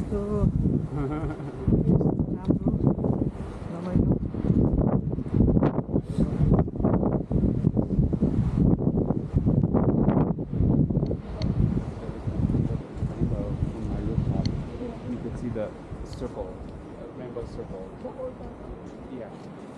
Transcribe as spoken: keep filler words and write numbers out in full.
त्यो राम्रो रमाइलो You can see the circle, rainbow circle. Yeah.